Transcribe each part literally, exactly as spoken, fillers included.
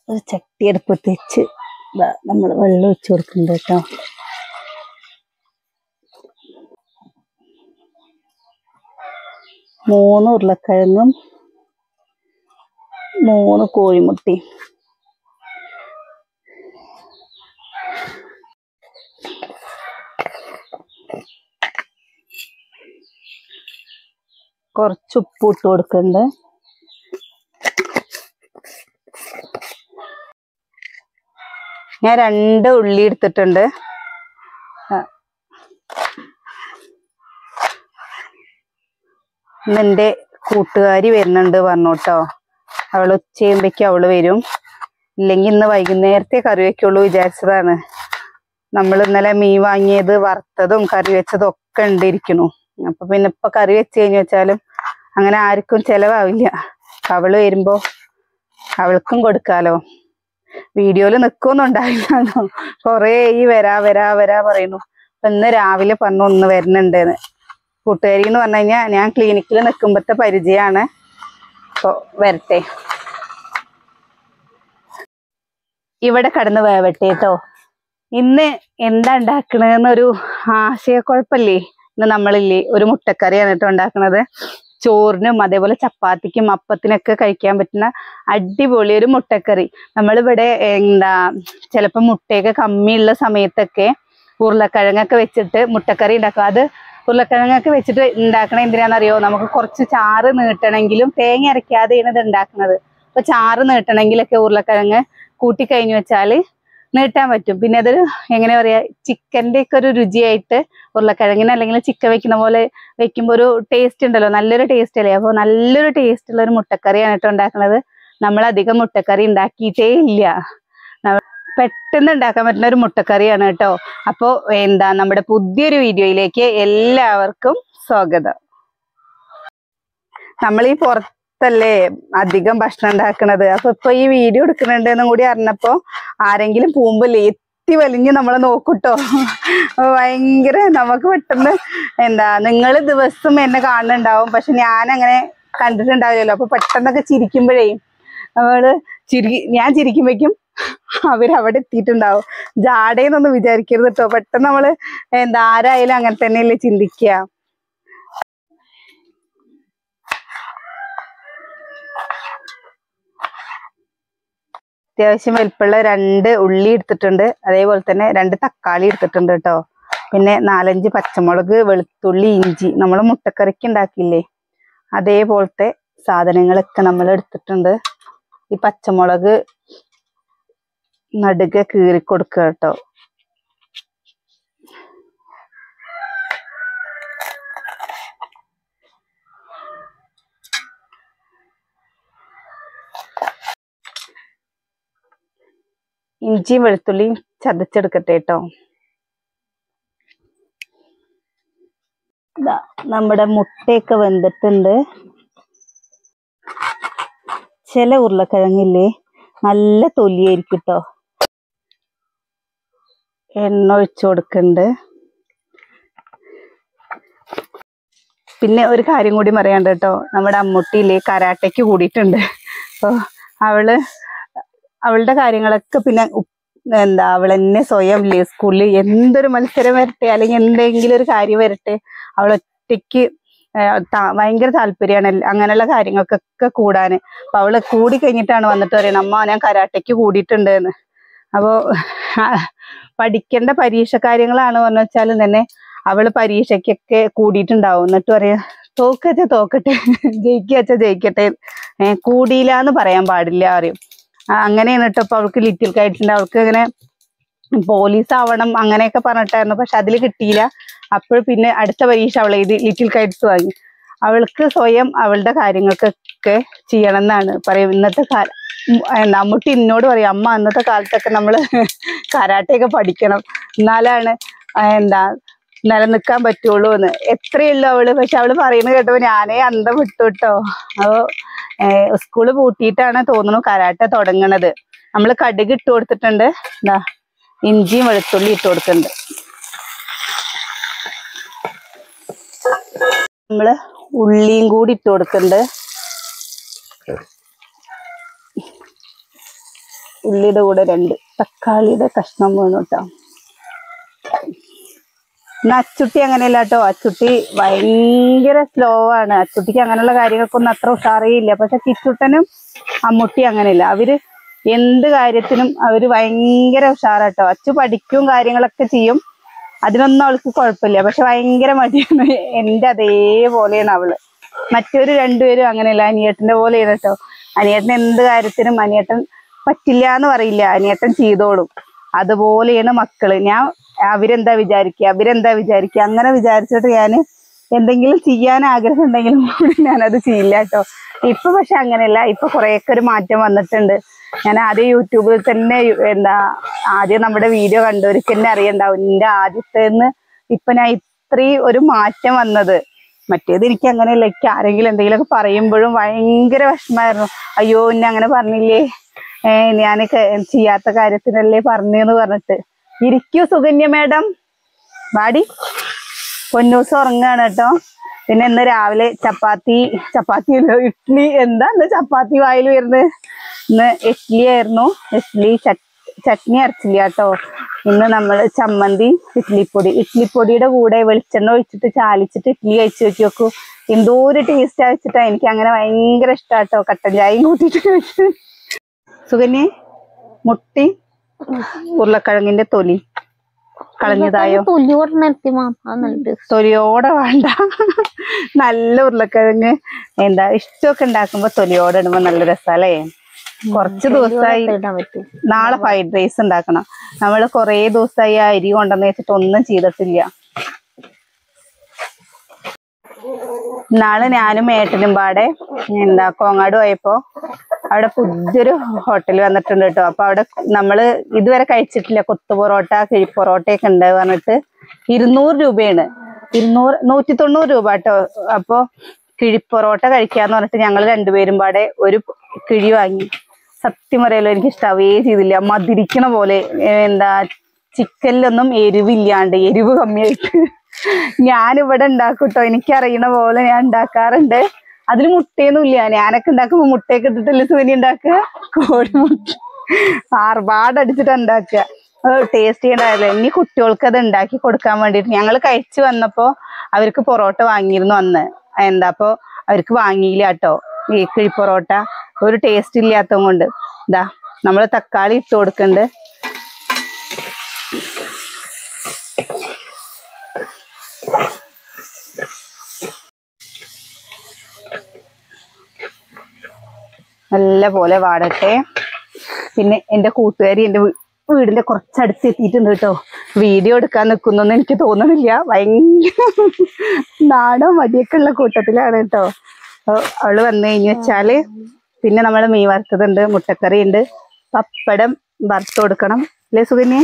ഒരു ചട്ടി അടുപ്പത്ത് വെച്ച് നമ്മൾ വെള്ളം ഒഴിച്ചു കൊടുക്കുന്നുണ്ട് കേട്ടോ. മൂന്ന് ഉരുളക്കിഴങ്ങും മൂന്ന് കോഴിമുട്ടയും കുറച്ച് ഉപ്പ് ഇട്ട് കൊടുക്കുന്നുണ്ട്. ഞാൻ രണ്ട് ഉള്ളി എടുത്തിട്ടുണ്ട്. ഇന്നെൻ്റെ കൂട്ടുകാരി വരുന്നുണ്ട് പറഞ്ഞോട്ടോ. അവൾ ഉച്ചയുമ്പേക്ക് അവള് വരും. ഇല്ലെങ്കിൽ ഇന്ന് വൈകുന്നേരത്തെ കറി വയ്ക്കുള്ളൂ വിചാരിച്ചതാണ്. നമ്മൾ ഇന്നലെ മീൻ വാങ്ങിയത് വറുത്തതും കറി വെച്ചതും ഒക്കെ ഉണ്ടിരിക്കണു. അപ്പൊ പിന്നെ ഇപ്പൊ കറി വെച്ച് കഴിഞ്ഞു വെച്ചാലും അങ്ങനെ ആർക്കും ചെലവാവില്ല. അവള് വരുമ്പോ അവൾക്കും കൊടുക്കാലോ. വീഡിയോയില് നിൽക്കൊന്നും ഉണ്ടായില്ലോ. കൊറേ ഈ വരാ വരാ വരാ പറയുന്നു. അപ്പൊ ഇന്ന് രാവിലെ പറഞ്ഞു ഒന്ന് വരുന്നുണ്ടെന്ന്. കൂട്ടുകാരി എന്ന് പറഞ്ഞു കഴിഞ്ഞാൽ ഞാൻ ക്ലിനിക്കിൽ നിൽക്കുമ്പോഴത്തെ പരിചയമാണ്. അപ്പൊ വരട്ടെ, ഇവിടെ കടന്ന് വേവട്ടെ കേട്ടോ. ഇന്ന് എന്താ ഉണ്ടാക്കണെന്നൊരു ആശയക്കുഴപ്പല്ലേ. ഇന്ന് നമ്മളില്ലേ ഒരു മുട്ടക്കറിയാണ് കേട്ടോ ഉണ്ടാക്കണത്. ചോറിനും അതേപോലെ ചപ്പാത്തിക്കും അപ്പത്തിനൊക്കെ കഴിക്കാൻ പറ്റുന്ന അടിപൊളി ഒരു മുട്ടക്കറി. നമ്മളിവിടെ എന്താ ചിലപ്പോൾ മുട്ടയൊക്കെ കമ്മിയുള്ള സമയത്തൊക്കെ ഉരുളക്കിഴങ്ങൊക്കെ വെച്ചിട്ട് മുട്ടക്കറി ഉണ്ടാക്കും. അത് ഉരുളക്കിഴങ്ങൊക്കെ വെച്ചിട്ട് ഉണ്ടാക്കണ എന്തിനാണെന്നറിയോ? നമുക്ക് കുറച്ച് ചാറ് നീട്ടണമെങ്കിലും തേങ്ങ അരയ്ക്കാതെയാണ് ഇത് ഉണ്ടാക്കുന്നത്. അപ്പൊ ചാറ് നീട്ടണമെങ്കിലൊക്കെ ഉരുളക്കിഴങ്ങ് കൂട്ടിക്കഴിഞ്ഞു വെച്ചാല് നീട്ടാൻ പറ്റും. പിന്നെ അതൊരു എങ്ങനെ പറയാ, ചിക്കൻ്റെ ഒക്കെ ഒരു രുചിയായിട്ട് ഉരുളക്കിഴങ്ങിന് അല്ലെങ്കിൽ ചിക്കൻ വെക്കുന്ന പോലെ വെക്കുമ്പോൾ ഒരു ടേസ്റ്റ് ഉണ്ടല്ലോ, നല്ലൊരു ടേസ്റ്റ് അല്ലേ. അപ്പോൾ നല്ലൊരു ടേസ്റ്റ് ഉള്ള ഒരു മുട്ടക്കറിയാണ് കേട്ടോ ഉണ്ടാക്കുന്നത്. നമ്മളധികം മുട്ടക്കറി ഉണ്ടാക്കിയിട്ടേ ഇല്ല. പെട്ടെന്ന് ഉണ്ടാക്കാൻ പറ്റുന്ന ഒരു മുട്ടക്കറിയാണ് കേട്ടോ. അപ്പോൾ എന്താ നമ്മുടെ പുതിയൊരു വീഡിയോയിലേക്ക് എല്ലാവർക്കും സ്വാഗതം. നമ്മളീ പുറത്തല്ലേ അധികം ഭക്ഷണം ഉണ്ടാക്കണത്. അപ്പൊ ഇപ്പൊ ഈ വീഡിയോ എടുക്കുന്നുണ്ടെന്നും കൂടി അറിഞ്ഞപ്പോ ആരെങ്കിലും പോകുമ്പോല്ലേ എത്തി വലിഞ്ഞ് നമ്മളെ നോക്കൂട്ടോ. ഭയങ്കര നമുക്ക് പെട്ടെന്ന് എന്താ, നിങ്ങൾ ദിവസം എന്നെ കാണുന്നുണ്ടാവും, പക്ഷെ ഞാൻ അങ്ങനെ കണ്ടിട്ടുണ്ടാവില്ലല്ലോ. അപ്പൊ പെട്ടെന്നൊക്കെ ചിരിക്കുമ്പോഴേ നമ്മള് ചിരി ഞാൻ ചിരിക്കുമ്പോഴേക്കും അവരവിടെ എത്തിയിട്ടുണ്ടാവും. ജാടയെന്നൊന്നും വിചാരിക്കരുത് കേട്ടോ. പെട്ടെന്ന് നമ്മള് എന്താ ആരായാലും അങ്ങനെ തന്നെയല്ലേ ചിന്തിക്കുക. അത്യാവശ്യം വലിപ്പമുള്ള രണ്ട് ഉള്ളി എടുത്തിട്ടുണ്ട്. അതേപോലെ തന്നെ രണ്ട് തക്കാളി എടുത്തിട്ടുണ്ട് കേട്ടോ. പിന്നെ നാലഞ്ച് പച്ചമുളക്, വെളുത്തുള്ളി, ഇഞ്ചി. നമ്മൾ മുട്ടക്കറിക്ക് ഉണ്ടാക്കിയില്ലേ അതേപോലത്തെ സാധനങ്ങളൊക്കെ നമ്മൾ എടുത്തിട്ടുണ്ട്. ഈ പച്ചമുളക് നടുക കീറി കൊടുക്കുക കേട്ടോ. ഇഞ്ചിയും വെളുത്തുള്ളിയും ചതച്ചെടുക്കട്ടെ കേട്ടോ. നമ്മുടെ മുട്ടയൊക്കെ വെന്തിട്ടുണ്ട്. ചില ഉരുളക്കിഴങ്ങില്ലേ നല്ല തൊലിയായിരിക്കും കേട്ടോ. എണ്ണ ഒഴിച്ചു കൊടുക്കുന്നുണ്ട്. പിന്നെ ഒരു കാര്യം കൂടി പറയാണ്ട് കേട്ടോ. നമ്മുടെ അമ്മൂട്ടിയില്ലേ കരാട്ടയ്ക്ക് കൂടിയിട്ടുണ്ട്. അപ്പോൾ അവള് അവളുടെ കാര്യങ്ങളൊക്കെ പിന്നെ എന്താ അവൾ എന്നെ സ്വയം ഇല്ലേ സ്കൂളിൽ എന്തൊരു മത്സരം വരട്ടെ അല്ലെങ്കിൽ എന്തെങ്കിലും ഒരു കാര്യം വരട്ടെ, അവൾ ഒറ്റയ്ക്ക് ഭയങ്കര താല്പര്യമാണ് അങ്ങനെയുള്ള കാര്യങ്ങൾക്കൊക്കെ കൂടാന്. അപ്പൊ അവള് കൂടി കഴിഞ്ഞിട്ടാണ് വന്നിട്ട് പറയണം, അമ്മ ഞാൻ കരാട്ടയ്ക്ക് കൂടിയിട്ടുണ്ട് എന്ന്. അപ്പോ പഠിക്കേണ്ട പരീക്ഷ കാര്യങ്ങളാണ് പറഞ്ഞു വെച്ചാലും തന്നെ അവള് പരീക്ഷയ്ക്കൊക്കെ കൂടിയിട്ടുണ്ടാവും. എന്നിട്ട് പറയാ തോക്കച്ച തോക്കട്ടെ, ജയിക്കച്ച ജയിക്കട്ടെ, ഏഹ് കൂടിയില്ല എന്ന് പറയാൻ പാടില്ല അറിയും. അങ്ങനെയാണ് കേട്ടോ. ഇപ്പൊ അവൾക്ക് ലിറ്റിൽ കൈറ്റ്സിന്റെ അവൾക്ക് ഇങ്ങനെ പോലീസ് ആവണം അങ്ങനെയൊക്കെ പറഞ്ഞിട്ടായിരുന്നു, പക്ഷെ അതിൽ കിട്ടിയില്ല. അപ്പോൾ പിന്നെ അടുത്ത പരീക്ഷ അവൾ എഴുതി ലിറ്റിൽ കൈറ്റ്സ് വാങ്ങി. അവൾക്ക് സ്വയം അവളുടെ കാര്യങ്ങൾക്കൊക്കെ ചെയ്യണം എന്നാണ് പറയും. ഇന്നത്തെ കാലം നമ്മൂട്ടി എന്നോട് പറയും, അമ്മ അന്നത്തെ കാലത്തൊക്കെ നമ്മള് കരാട്ടയൊക്കെ പഠിക്കണം എന്നാലാണ് എന്താ നിലനിൽക്കാൻ പറ്റുള്ളൂ എന്ന്. എത്രയുള്ളൂ അവള്, പക്ഷെ അവള് പറയുന്നത് കേട്ടോ ഞാനേ അന്തം വിട്ടു കേട്ടോ. അപ്പോ ഏർ സ്കൂള് പൂട്ടിയിട്ടാണ് തോന്നുന്നു കരാട്ട തുടങ്ങണത്. നമ്മൾ കടുക് ഇട്ട് കൊടുത്തിട്ടുണ്ട്. എന്താ ഇഞ്ചിയും വെളുത്തുള്ളി ഇട്ട് കൊടുക്കുന്നുണ്ട്. നമ്മള് ഉള്ളിയും കൂടി ഇട്ട് കൊടുക്കുന്നുണ്ട്. ഉള്ളിയുടെ കൂടെ രണ്ട് തക്കാളിയുടെ കഷ്ണം വേണം കേട്ടോ. എന്നാ അച്ചുട്ടി അങ്ങനെയല്ല കേട്ടോ, അച്ചുട്ടി ഭയങ്കര സ്ലോ ആണ്. അച്ചുട്ടിക്ക് അങ്ങനെയുള്ള കാര്യങ്ങൾക്കൊന്നും അത്ര ഉഷാറിയില്ല. പക്ഷെ കിച്ചുട്ടനും അമ്മുട്ടി അങ്ങനെയല്ല, അവര് എന്ത് കാര്യത്തിനും അവര് ഭയങ്കര ഉഷാറാട്ടോ. അച്ചു പഠിക്കും കാര്യങ്ങളൊക്കെ ചെയ്യും, അതിനൊന്നും അവൾക്ക് കുഴപ്പമില്ല. പക്ഷെ ഭയങ്കര മടിയാണ്. എൻ്റെ അതേപോലെയാണ് അവള്. മറ്റൊരു രണ്ടുപേരും അങ്ങനെയല്ല, അനിയേട്ടന്റെ പോലെയാണ് കേട്ടോ. അനിയേട്ടൻ എന്ത് കാര്യത്തിനും അനിയേട്ടൻ പറ്റില്ല എന്ന് പറയില്ല, അനിയേട്ടൻ ചെയ്തോളും. അതുപോലെയാണ് മക്കള്. ഞാൻ അവരെന്താ വിചാരിക്കുക അവരെന്താ വിചാരിക്കുക അങ്ങനെ വിചാരിച്ചിട്ട് ഞാൻ എന്തെങ്കിലും ചെയ്യാൻ ആഗ്രഹം ഉണ്ടെങ്കിലും കൂടി ഞാനത് ചെയ്യില്ല കേട്ടോ. ഇപ്പൊ പക്ഷെ അങ്ങനെയല്ല, ഇപ്പൊ കുറേയൊക്കെ ഒരു മാറ്റം വന്നിട്ടുണ്ട്. ഞാൻ ആദ്യം യൂട്യൂബിൽ തന്നെ എന്താ ആദ്യം നമ്മുടെ വീഡിയോ കണ്ടവർക്ക് തന്നെ അറിയണ്ടാവും എൻ്റെ ആദ്യത്തേന്ന് ഇപ്പൊ ഞാൻ ഇത്രയും ഒരു മാറ്റം വന്നത്. മറ്റേത് എനിക്ക് അങ്ങനെയല്ല, എനിക്ക് ആരെങ്കിലും എന്തെങ്കിലുമൊക്കെ പറയുമ്പോഴും ഭയങ്കര വിഷമമായിരുന്നു. അയ്യോ എന്നെ അങ്ങനെ പറഞ്ഞില്ലേ, ഏഹ് ഞാൻ ചെയ്യാത്ത കാര്യത്തിനല്ലേ പറഞ്ഞെന്ന് പറഞ്ഞിട്ട്. ഇരിക്കൂ സുകന്യ മേഡം, വാടി. പൊന്നൂസ് ഉറങ്ങാണ് കേട്ടോ. പിന്നെ ഇന്ന് രാവിലെ ചപ്പാത്തി ചപ്പാത്തി ഇഡ്ഡലി എന്താ ഇന്ന് ചപ്പാത്തി വായിൽ വരുന്നത്. ഇന്ന് ഇഡ്ഡലി ആയിരുന്നു. ഇഡ്ഡലി ചട്നി അരച്ചില്ല കേട്ടോ. ഇന്ന് നമ്മൾ ചമ്മന്തി ഇഡ്ഡലിപ്പൊടി ഇഡ്ഡലിപ്പൊടിയുടെ കൂടെ വെളിച്ചെണ്ണ ഒഴിച്ചിട്ട് ചാലിച്ചിട്ട് ഇഡ്ഡലി കഴിച്ചു വെച്ച് നോക്കൂ, എന്തോ ഒരു ടേസ്റ്റ് വെച്ചിട്ടാ. എനിക്ക് അങ്ങനെ ഭയങ്കര ഇഷ്ടാട്ടോ കട്ടൻ ചായയും കൂട്ടിയിട്ട് കഴിച്ച്. സുകന്യെ മുട്ടി ഉരുളക്കിഴങ്ങിന്റെ തൊലി കളഞ്ഞതായോ? തൊലിയോടെ വേണ്ട, നല്ല ഉരുളക്കിഴങ്ങ് എന്താ ഇഷ്ടമൊക്കെ ഉണ്ടാക്കുമ്പോ തൊലിയോടെ ഇടുമ്പോ നല്ല രസമല്ലേ. കുറച്ച് ദിവസമായി നാളെ ഫ്രൈഡ് റൈസ് ഉണ്ടാക്കണം. നമ്മള് കൊറേ ദിവസമായി ആ അരി കൊണ്ടുവന്ന് വെച്ചിട്ട് ഒന്നും ചെയ്തിട്ടില്ല. നാളെ ഞാനും ഏട്ടനും പാടെ എന്താ കോങ്ങാട് പോയപ്പോ അവിടെ പുതിയൊരു ഹോട്ടൽ വന്നിട്ടുണ്ട് കേട്ടോ. അപ്പൊ അവിടെ നമ്മള് ഇതുവരെ കഴിച്ചിട്ടില്ല, കൊത്തു പൊറോട്ട കിഴി പൊറോട്ടയൊക്കെ ഉണ്ട് പറഞ്ഞിട്ട് ഇരുന്നൂറ് രൂപയാണ്. ഇരുന്നൂറ് നൂറ്റി തൊണ്ണൂറ് രൂപ കേട്ടോ. അപ്പൊ കിഴി പൊറോട്ട കഴിക്കാന്ന് പറഞ്ഞിട്ട് ഞങ്ങൾ രണ്ടുപേരും പാടെ ഒരു കിഴി വാങ്ങി. സത്യം പറയല്ലോ എനിക്ക് ഇഷ്ടാവേ ചെയ്തില്ല, മതിരിക്കണ പോലെ. എന്താ ചിക്കനിലൊന്നും എരിവില്ലാണ്ട്, എരിവ് കമ്മിയായിട്ട് ഞാനിവിടെ ഉണ്ടാക്കൂട്ടോ. എനിക്കറിയണ പോലെ ഞാൻ ഉണ്ടാക്കാറുണ്ട്. അതിൽ മുട്ടയൊന്നും ഇല്ല. ഞാനൊക്കെ ഉണ്ടാക്കുമ്പോ മുട്ടയൊക്കെ ഇട്ടിട്ടല്ലേ സുനി ഉണ്ടാക്കുക, കോഴിമുട്ട ആർപാടടിച്ചിട്ട് ഉണ്ടാക്കുക. ടേസ്റ്റ് ചെയ്യണ്ടാവില്ല. ഇനി കുട്ടികൾക്ക് അത് ഉണ്ടാക്കി കൊടുക്കാൻ വേണ്ടിയിട്ട് ഞങ്ങൾ കഴിച്ചു വന്നപ്പോ അവർക്ക് പൊറോട്ട വാങ്ങിയിരുന്നു അന്ന്. എന്താ അപ്പൊ അവർക്ക് വാങ്ങിയില്ല കേട്ടോ ഈ കിഴി പൊറോട്ട, ഒരു ടേസ്റ്റ് ഇല്ലാത്തത് കൊണ്ട്. ഇതാ നമ്മള് തക്കാളി ഇട്ട് കൊടുക്കണ്ട്. നല്ല പോലെ വാടട്ടെ. പിന്നെ എൻ്റെ കൂട്ടുകാരി എൻ്റെ വീടിന്റെ കുറച്ചടുത്ത് എത്തിയിട്ടുണ്ട് കേട്ടോ. വീഡിയോ എടുക്കാൻ നിൽക്കുന്നൊന്നും എനിക്ക് തോന്നണില്ല, ഭയങ്കര നാടോ മടിയൊക്കെ ഉള്ള കൂട്ടത്തിലാണ് കേട്ടോ. അവള് വന്നു കഴിഞ്ഞു വെച്ചാല് പിന്നെ നമ്മള് മീൻ വറുത്തതുണ്ട്, മുട്ടക്കറി ഉണ്ട്, പപ്പടം വറുത്ത് കൊടുക്കണം അല്ലേ സുകന്യെ?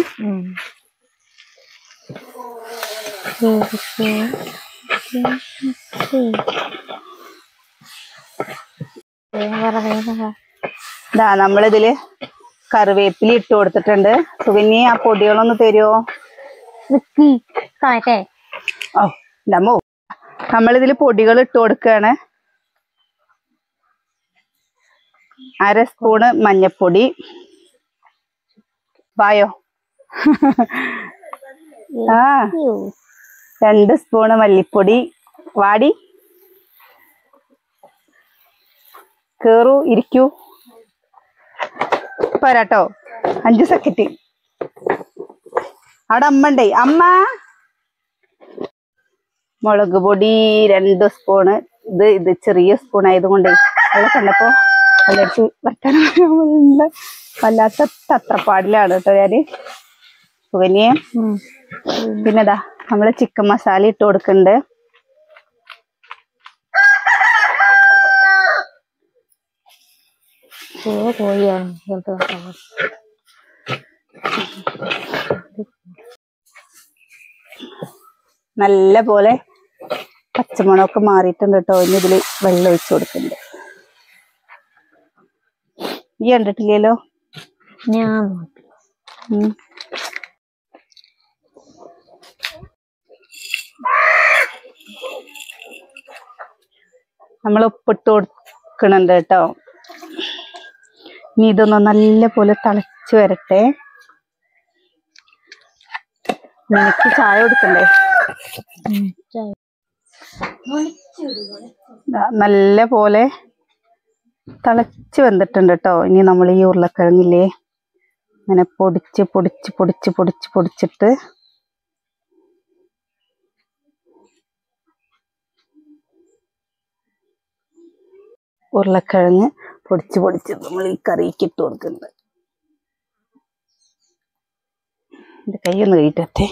ഇതാ നമ്മളിതില് കറിവേപ്പില ഇട്ട് കൊടുത്തിട്ടുണ്ട്. സുകന്യെ ആ പൊടികളൊന്ന് തരുമോ? ഓ നമ്മോ നമ്മളിതില് പൊടികൾ ഇട്ട് കൊടുക്കുകയാണ്. അര സ്പൂണ് മഞ്ഞപ്പൊടി, വായോ ആ രണ്ട് സ്പൂണ് മല്ലിപ്പൊടി, വാടി കേറൂ ഇരിക്കൂ പോരാട്ടോ. അഞ്ച് സെക്കൻഡ് അവിടെ അമ്മ ഉണ്ടേ. അമ്മ മുളക് പൊടി രണ്ട് സ്പൂണ്. ഇത് ഇത് ചെറിയ സ്പൂൺ ആയതുകൊണ്ടേ അവിടെ കണ്ടപ്പോ അതിനടുത്ത് വർത്താനം വല്ലാത്ത തത്രപ്പാടിലാണ് കേട്ടോ ഞാന്. സുകന്യെ പിന്നെതാ നമ്മള് ചിക്കൻ മസാല ഇട്ട് കൊടുക്കുന്നുണ്ട്. നല്ല പോലെ പച്ചമുളകൊക്കെ മാറിയിട്ടുണ്ട് കേട്ടോ. ഇനി ഇതില് വെള്ളം ഒഴിച്ചു കൊടുക്കുന്നുണ്ട്. ഈ കണ്ടിട്ടില്ലല്ലോ ഞാൻ. നമ്മൾ ഉപ്പിട്ട് കൊടുക്കണുണ്ട് കേട്ടോ. ഇനി ഇതൊന്ന് നല്ല പോലെ തിളച്ച് വരട്ടെ. എനിക്ക് ചായ കൊടുക്കണ്ടേ? നല്ല പോലെ തിളച്ച് വന്നിട്ടുണ്ട് കേട്ടോ. ഇനി നമ്മൾ ഈ ഉരുളക്കിഴങ്ങില്ലേ ഇങ്ങനെ പൊടിച്ച് പൊടിച്ച് പൊടിച്ച് പൊടിച്ച് പൊടിച്ചിട്ട് ഉരുളക്കിഴങ്ങ് പൊടിച്ച് പൊടിച്ച് നമ്മൾ ഈ കറിക്ക് ഇട്ട് കൊടുക്കുന്നുണ്ട്. എൻ്റെ കൈയൊന്ന് കഴിയിട്ടെ.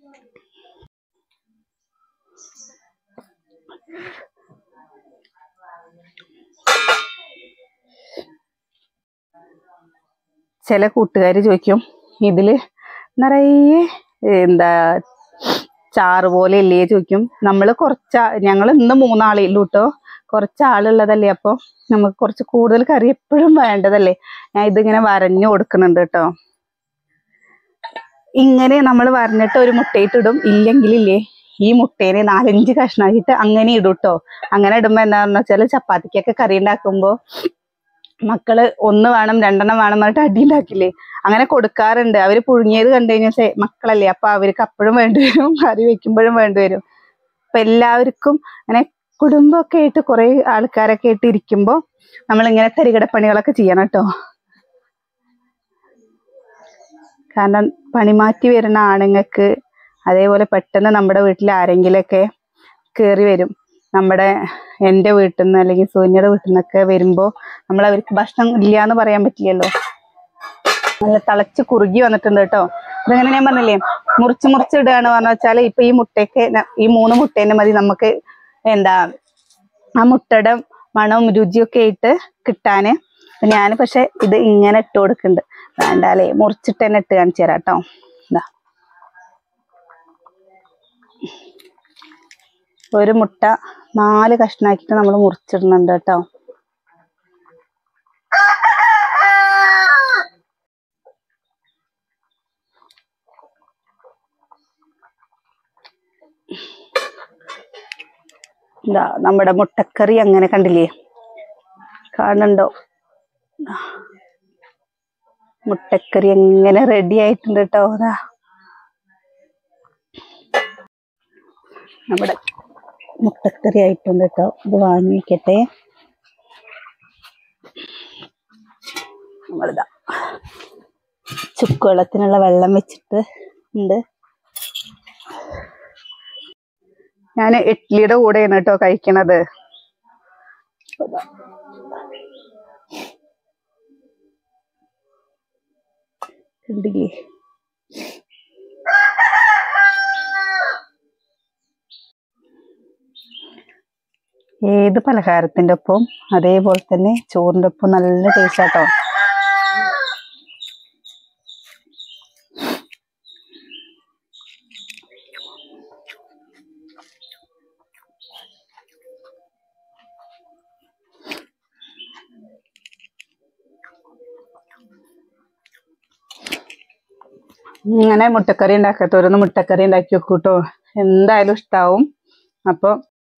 ചില കൂട്ടുകാർ ചോദിക്കും ഇതിൽ നിറയെ എന്താ ചാറ് പോലെ ഇല്ലേ ചോദിക്കും. നമ്മൾ കുറച്ച് ഞങ്ങൾ ഇന്ന് മൂന്നാളേ ഉള്ളൂ കേട്ടോ. കുറച്ച് ആളുള്ളതല്ലേ, അപ്പോൾ നമുക്ക് കുറച്ച് കൂടുതൽ കറി എപ്പോഴും വേണ്ടതല്ലേ. ഞാൻ ഇതിങ്ങനെ വരഞ്ഞു കൊടുക്കുന്നുണ്ട് കേട്ടോ. ഇങ്ങനെ നമ്മൾ വരഞ്ഞിട്ട് ഒരു മുട്ടയിട്ടിടും. ഇല്ലെങ്കിലില്ലേ ഈ മുട്ടേനെ നാലഞ്ച് കഷ്ണമാക്കിയിട്ട് അങ്ങനെ ഇടും കേട്ടോ. അങ്ങനെ ഇടുമ്പോൾ എന്താണെന്ന് വെച്ചാൽ ചപ്പാത്തിക്കൊക്കെ കറി ഉണ്ടാക്കുമ്പോൾ മക്കള് ഒന്ന് വേണം രണ്ടെണ്ണം വേണം പറഞ്ഞിട്ട് അടി ഉണ്ടാക്കില്ലേ, അങ്ങനെ കൊടുക്കാറുണ്ട്. അവര് പുഴുങ്ങിയത് കണ്ടു കഴിഞ്ഞാൽ മക്കളല്ലേ, അപ്പൊ അവർക്ക് അപ്പോഴും വേണ്ടിവരും, കറി വെക്കുമ്പോഴും വേണ്ടിവരും. അപ്പൊ എല്ലാവർക്കും അങ്ങനെ കുടുംബമൊക്കെ ആയിട്ട് കുറെ ആൾക്കാരൊക്കെ ആയിട്ട് ഇരിക്കുമ്പോ നമ്മളിങ്ങനെ തരികിടപ്പണികളൊക്കെ ചെയ്യണം കേട്ടോ. കാരണം പണിമാറ്റി വരുന്ന ആണുങ്ങൾക്ക് അതേപോലെ പെട്ടെന്ന് നമ്മുടെ വീട്ടിൽ ആരെങ്കിലൊക്കെ കയറി വരും. നമ്മുടെ എൻ്റെ വീട്ടിൽ നിന്ന് അല്ലെങ്കിൽ സൂര്യയുടെ വീട്ടിൽ നിന്നൊക്കെ വരുമ്പോൾ നമ്മൾ അവർക്ക് ഭക്ഷണം ഇല്ല എന്ന് പറയാൻ പറ്റില്ലല്ലോ. നല്ല തിളച്ച് കുറുകി വന്നിട്ടുണ്ട് കേട്ടോ. ഇതങ്ങനെ ഞാൻ പറഞ്ഞില്ലേ മുറിച്ച് മുറിച്ച് ഇടുകയാണ് പറഞ്ഞു വെച്ചാൽ ഇപ്പൊ ഈ മുട്ടയൊക്കെ ഈ മൂന്ന് മുട്ടേൻ്റെ മതി നമുക്ക് എന്താ ആ മുട്ടയുടെ മണവും രുചിയൊക്കെ ആയിട്ട് കിട്ടാന്. ഞാൻ പക്ഷെ ഇത് ഇങ്ങനെ ഇട്ട് കൊടുക്കുന്നുണ്ട്. വേണ്ടാലേ മുറിച്ചിട്ട് തന്നെ ഇട്ട് കാണിച്ചു തരാം കേട്ടോ. എന്താ ഒരു മുട്ട നാല് കഷ്ണാക്കിയിട്ട് നമ്മൾ മുറിച്ചിടുന്നുണ്ട് കേട്ടോ. എന്താ നമ്മുടെ മുട്ടക്കറി അങ്ങനെ കണ്ടില്ലേ, കാണുന്നുണ്ടോ? മുട്ടക്കറി എങ്ങനെ റെഡി ആയിട്ടുണ്ട് കേട്ടോ. അതാ നമ്മുടെ മുട്ടക്കറി ആയിട്ടുണ്ട് കേട്ടോ. ഇത് വാങ്ങി വയ്ക്കട്ടെ. നമ്മളിതാ ചുക്കുവെള്ളത്തിനുള്ള വെള്ളം വെച്ചിട്ട് ഉണ്ട്. ഞാൻ ഇഡ്ലിയുടെ കൂടെയാണ് കേട്ടോ കഴിക്കണത്. കണ്ടില്ലേ ഏത് പലഹാരത്തിൻ്റെ ഒപ്പം അതേപോലെ തന്നെ ചോറിൻ്റെ ഒപ്പം നല്ല ടേസ്റ്റ് ആട്ടോ. ഇങ്ങനെ മുട്ടക്കറി ഉണ്ടാക്കാത്തവരൊന്ന് മുട്ടക്കറി ഉണ്ടാക്കി വെക്കൂട്ടോ, എന്തായാലും ഇഷ്ടാവും. അപ്പോൾ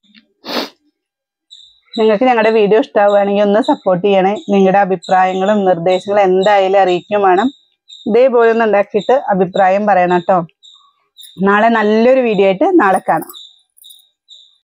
നിങ്ങൾക്ക് ഞങ്ങളുടെ വീഡിയോ ഇഷ്ടമാവുകയാണെങ്കിൽ ഒന്ന് സപ്പോർട്ട് ചെയ്യണേ. നിങ്ങളുടെ അഭിപ്രായങ്ങളും നിർദ്ദേശങ്ങളും എന്തായാലും അറിയിക്കും വേണം. ഇതേപോലെ ഒന്ന് ഉണ്ടാക്കിയിട്ട് അഭിപ്രായം പറയണം കേട്ടോ. നാളെ നല്ലൊരു വീഡിയോ ആയിട്ട് നാളെ കാണാം.